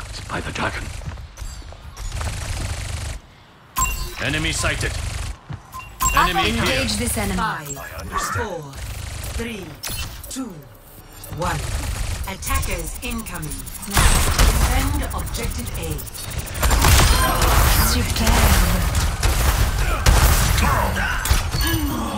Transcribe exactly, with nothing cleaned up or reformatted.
marked by the dragon. Enemy sighted. Enemy Engage here. this enemy. Five, I understand. four, three, two, one. Attackers incoming. Defend objective A. Superb.